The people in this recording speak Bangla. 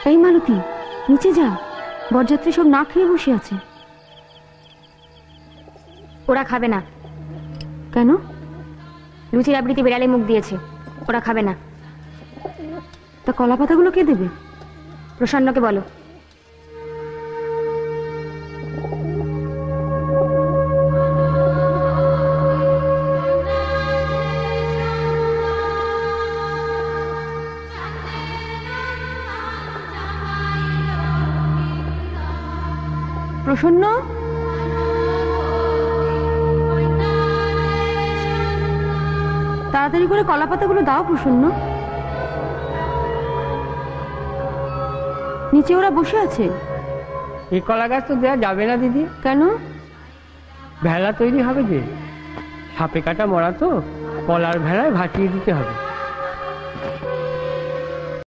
এই মালতী, নিচে যা, বরযাত্রী সব না খেয়ে বসে আছে। ওরা খাবে না। কেন? লুচির আবৃত্তি বিড়ালে মুখ দিয়েছে, ওরা খাবে না। তা কলা পাতাগুলো কে দেবে? প্রসন্নকে বলো। প্রসন্ন, তাড়াতাড়ি করে কলা পাতাগুলো দাও। প্রসন্ন, নিচে ওরা বসে আছে। এই কলা গাছ তো দেওয়া যাবে না দিদি। কেন? ভেলা তৈরি হবে যে, সাপে কাটা মরা তো, কলার ভেলায় ভাসিয়ে দিতে হবে।